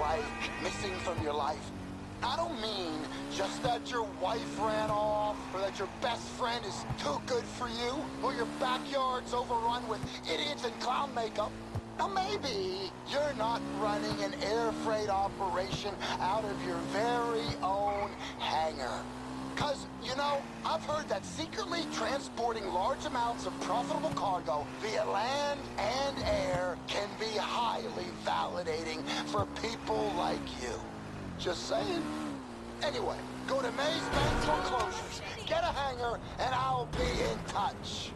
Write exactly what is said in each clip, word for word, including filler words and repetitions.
like missing from your life. I don't mean just that your wife ran off, or that your best friend is too good for you, or your backyard's overrun with idiots in clown makeup. Now maybe you're not running an air freight operation out of your very own hangar. Cause, you know, I've heard that secretly transporting large amounts of profitable cargo via land and air can be highly validating for people like you. Just saying. Anyway, go to Maze Bank Foreclosures, get a hangar, and I'll be in touch.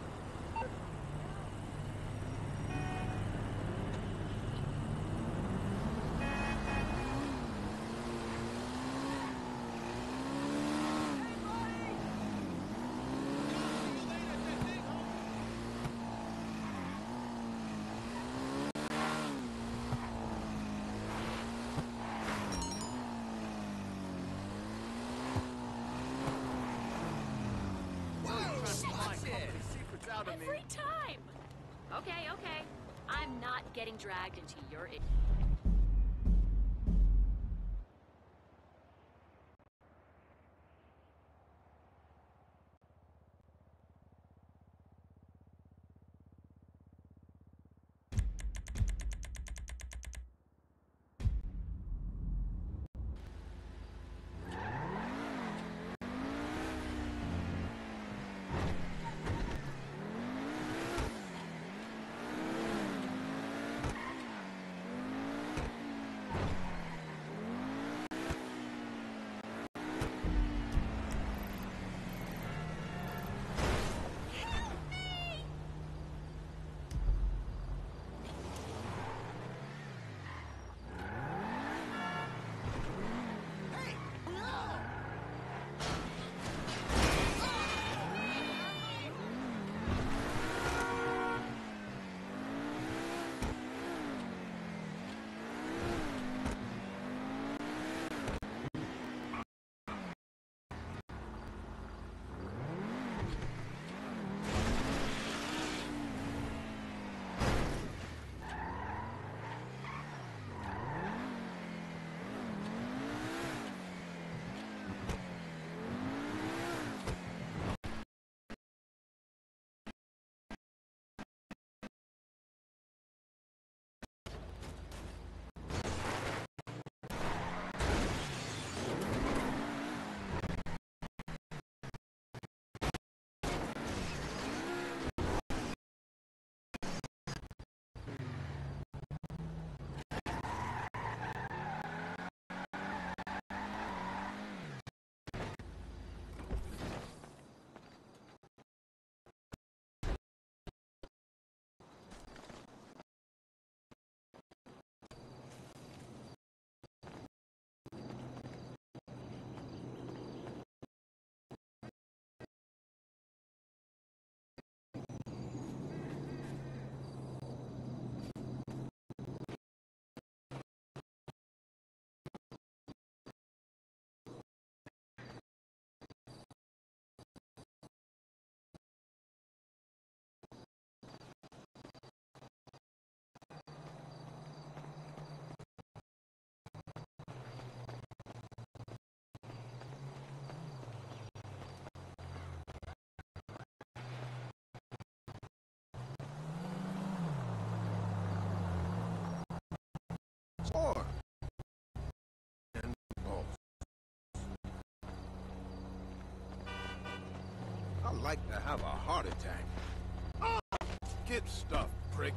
Every time! Okay, okay. I'm not getting dragged into your... Or and both. I like to have a heart attack. Oh, get stuffed, prick.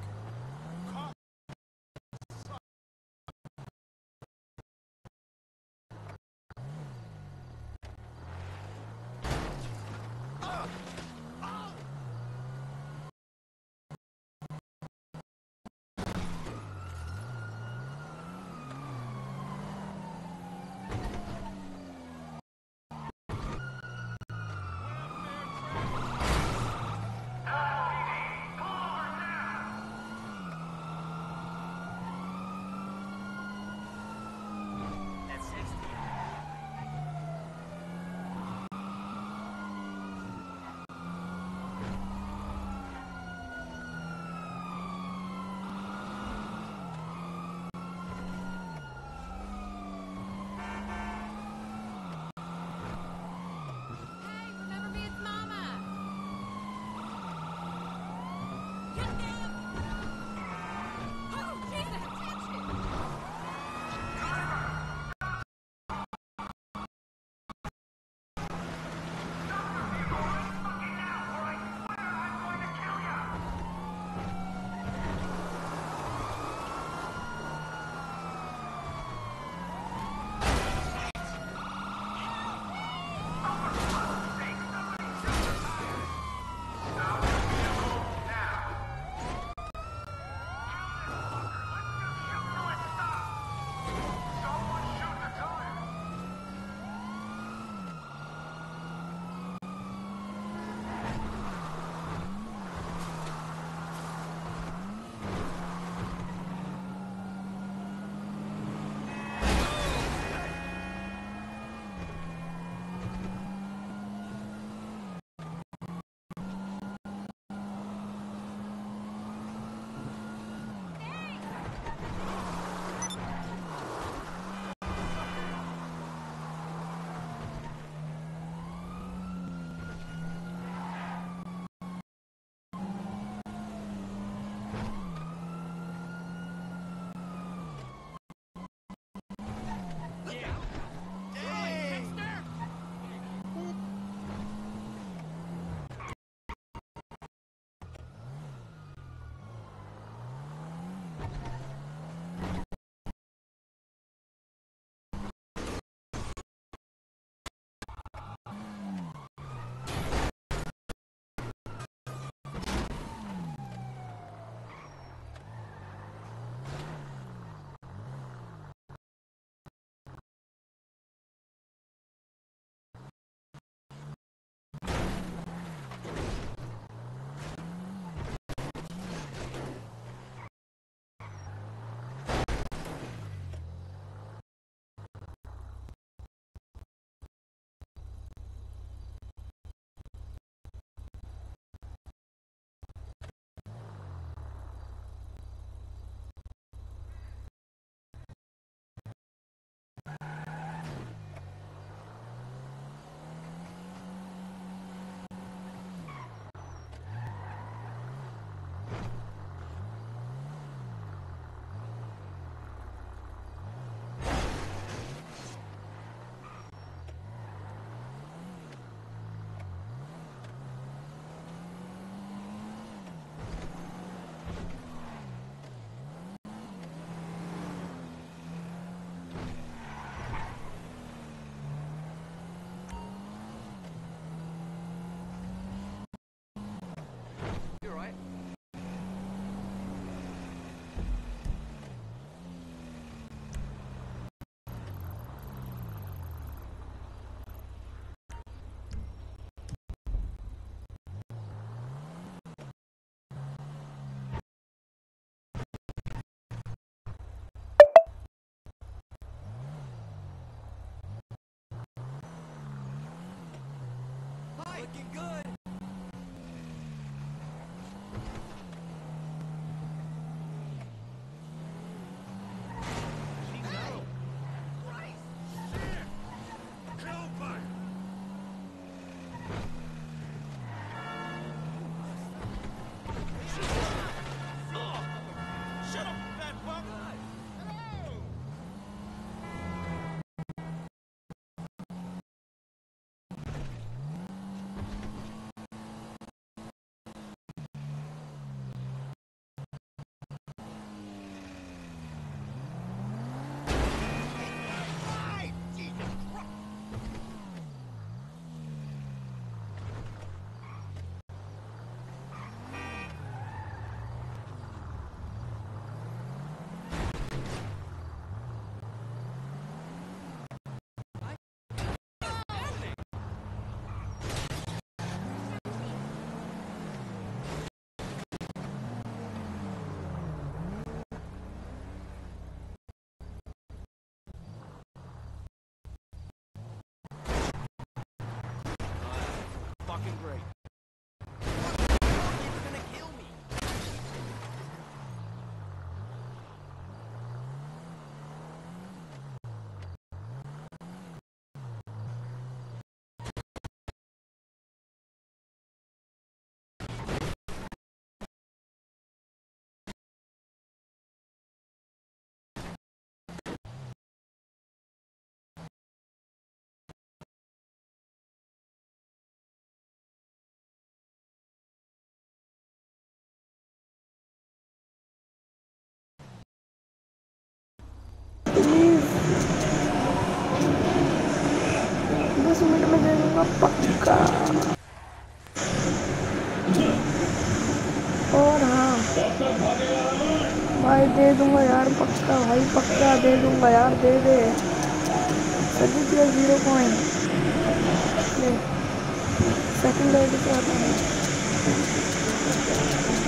be alright. Hi. Looking good. Fucking great. You're gonna kill me. दस minute में दे दूंगा पक्का। और हाँ भाई दे दूंगा यार पक्का, भाई पक्का दे दूंगा यार, दे दे सभी plus zero point second ID पे आता है।